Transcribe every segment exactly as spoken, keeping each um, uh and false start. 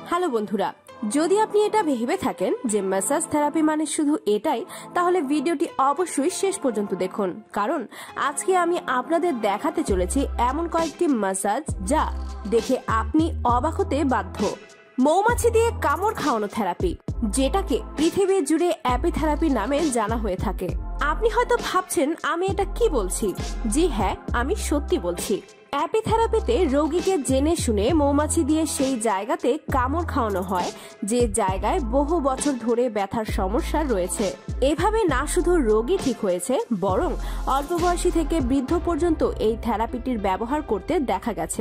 Hello বন্ধুরা, যদি আপনি এটা ভেবে থাকেন যে ম্যাসাজ থেরাপি মানে শুধু এটাই, তাহলে ভিডিওটি অবশ্যই শেষ পর্যন্ত দেখুন, কারণ আজকে আমি আপনাদের দেখাতে চলেছি এমন কয়েকটি ম্যাসাজ যা দেখে আপনি অবাক হতে বাধ্য। মৌমাছি দিয়ে কামড় খাওয়ানো থেরাপি, যেটাকে পৃথিবী জুড়ে অ্যাপিথেরাপি নামে জানা হয়ে থাকে। আপনি হয়তো ভাবছেন আমি এটা কি বলছি। জি হ্যাঁ, আমি সত্যি বলছি। অ্যাপিথেরাপিতে রোগীকে জেনে শুনে মৌমাছি দিয়ে সেই জায়গাতে কামড় খাওয়ানো হয় যে জায়গায় বহু বছর ধরে ব্যথার সমস্যা রয়েছে। এভাবে না শুধু রোগী ঠিক হয়েছে, বরং অল্প বয়সী থেকে বৃদ্ধ পর্যন্ত এই থেরাপিটির ব্যবহার করতে দেখা গেছে।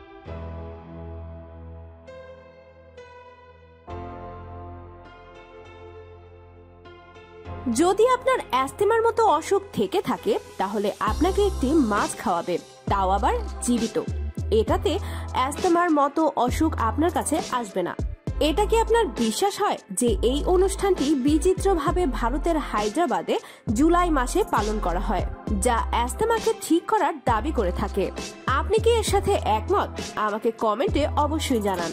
যদি আপনার অ্যাস্থমার মতো অসুখ থেকে থাকে, তাহলে আপনাকে একটি মাছ খাওয়াবে, তাও আবার জীবিত। এটাতে অ্যাস্থমার মতো অসুখ আপনার কাছে আসবে না। এটা কি আপনার বিশ্বাস হয় যে এই অনুষ্ঠানটি বিচিত্রভাবে ভারতের হায়দ্রাবাদে জুলাই মাসে পালন করা হয়, যা অ্যাস্থমাকে ঠিক করার দাবি করে থাকে? আপনি কি এর সাথে একমত? আমাকে কমেন্টে অবশ্যই জানান।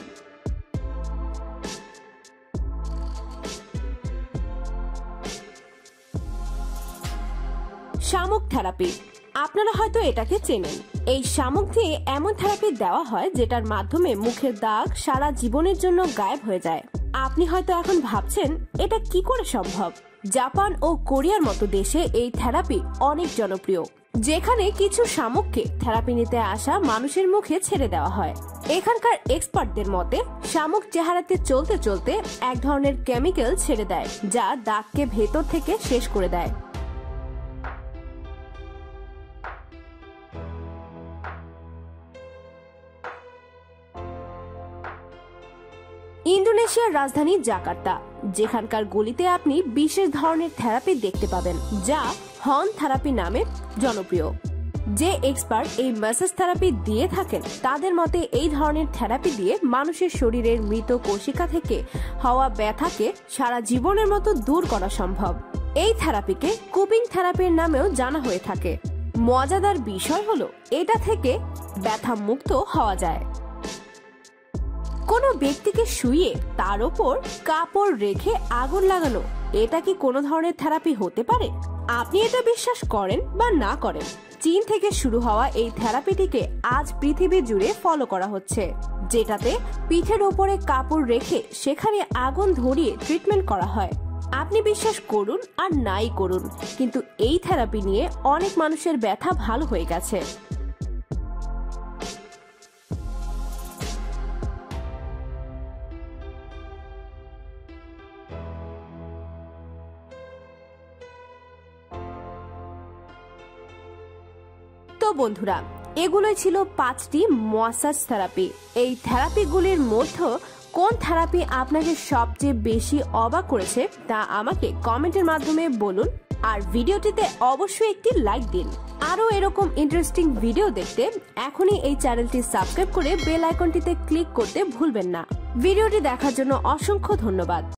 শামুক থেরাপি, আপনারা হয়তো এটাকে চেনেন। এই শামুক দিয়ে এমন থেরাপি দেওয়া হয় যেটার মাধ্যমে মুখের দাগ সারা জীবনের জন্য গায়েব হয়ে যায়। আপনি হয়তো এখন ভাবছেন এটা কি করে সম্ভব। জাপান ও কোরিয়ার মতো দেশে এই থেরাপি অনেক জনপ্রিয়, যেখানে কিছু শামুককে থেরাপি নিতে আসা মানুষের মুখে ছেড়ে দেওয়া হয়। এখানকার এক্সপার্টদের মতে শামুক চেহারাতে চলতে চলতে এক ধরনের কেমিক্যাল ছেড়ে দেয়, যা দাগকে ভেতর থেকে শেষ করে দেয়। ইন্দোনেশিয়ার রাজধানী জাকার্তা, যেখানকার গলিতে আপনি বিশেষ ধরনের থেরাপি দেখতে পাবেন যা হর্ন থেরাপি নামে জনপ্রিয়। যে এক্সপার্ট এই ম্যাসাজ থেরাপি দিয়ে থাকেন তাদের মতে এই ধরনের থেরাপি দিয়ে মানুষের শরীরের মৃত কোশিকা থেকে হওয়া ব্যথাকে সারা জীবনের মতো দূর করা সম্ভব। এই থেরাপিকে কুপিং থেরাপির নামেও জানা হয়ে থাকে। মজাদার বিষয় হলো এটা থেকে ব্যথা মুক্ত হওয়া যায়। কোনো ব্যক্তিকে শুইয়ে তার ওপর কাপড় রেখে আগুন লাগানো, এটা কি কোনো ধরনের থেরাপি হতে পারে? আপনি এটা বিশ্বাস করেন বা না করেন, চীন থেকে শুরু হওয়া এই থেরাপিটিকে আজ পৃথিবী জুড়ে ফলো করা হচ্ছে, যেটাতে পিঠের ওপরে কাপড় রেখে সেখানে আগুন ধরিয়ে ট্রিটমেন্ট করা হয়। আপনি বিশ্বাস করুন আর নাই করুন, কিন্তু এই থেরাপি নিয়ে অনেক মানুষের ব্যথা ভালো হয়ে গেছে। তো বন্ধুরা, এগুলোই ছিল পাঁচটি ম্যাসাজ থেরাপি। এই থেরাপিগুলির মধ্যে কোন থেরাপি আপনাকে সবচেয়ে বেশি অবাক করেছে তা আমাকে কমেন্টের মাধ্যমে বলুন, আর ভিডিওটিতে অবশ্যই একটি লাইক দিন। আরো এরকম ইন্টারেস্টিং ভিডিও দেখতে এখনই এই চ্যানেলটি সাবস্ক্রাইব করে বেল আইকনটিতে ক্লিক করতে ভুলবেন না। ভিডিওটি দেখার জন্য অসংখ্য ধন্যবাদ।